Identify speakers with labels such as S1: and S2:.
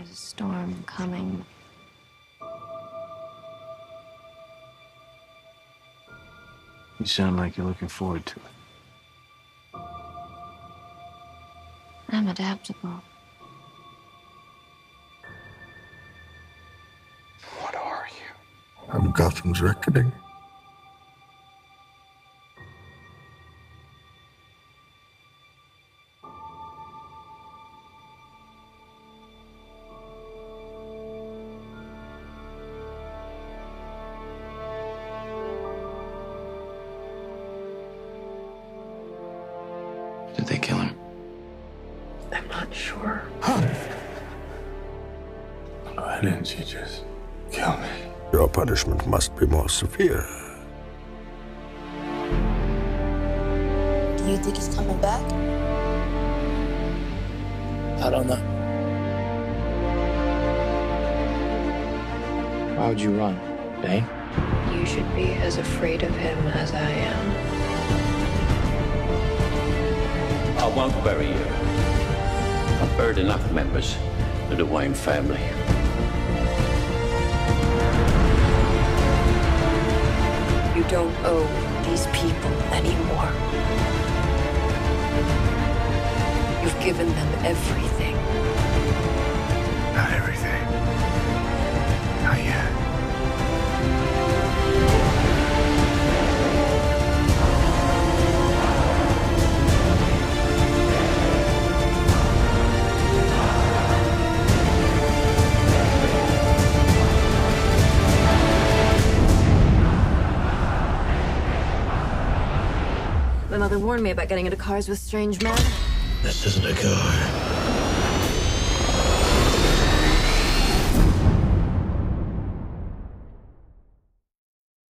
S1: There's a storm coming.
S2: You sound like you're looking forward to it.
S1: I'm adaptable.
S3: What are you?
S4: I'm Gotham's reckoning.
S3: Did they kill him?
S5: I'm not sure.
S3: Why didn't you just kill me?
S4: Your punishment must be more severe.
S6: Do you think he's coming back?
S7: I don't know. Why would you run, Bane?
S5: You should be as afraid of him as I am.
S8: I won't bury you. I've buried enough members of the Wayne family.
S5: You don't owe these people anymore. You've given them everything.
S3: Not everything. Not yet.
S1: My mother warned me about getting into cars with strange men.
S7: This isn't a car.